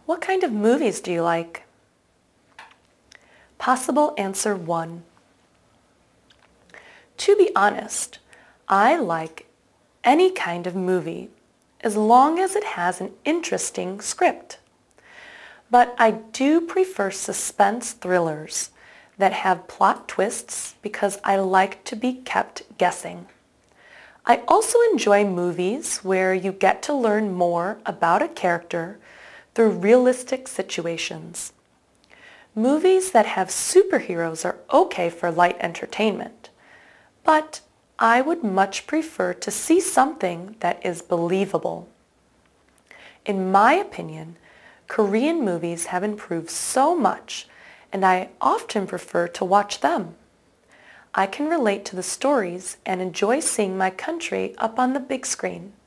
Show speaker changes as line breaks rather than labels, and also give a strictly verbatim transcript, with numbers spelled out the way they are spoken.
What kind of movies do you like? Possible answer one. To be honest, I like any kind of movie as long as it has an interesting script. But I do prefer suspense thrillers that have plot twists because I like to be kept guessing. I also enjoy movies where you get to learn more about a character through realistic situations. Movies that have superheroes are okay for light entertainment, but I would much prefer to see something that is believable. In my opinion, Korean movies have improved so much, and I often prefer to watch them. I can relate to the stories and enjoy seeing my country up on the big screen.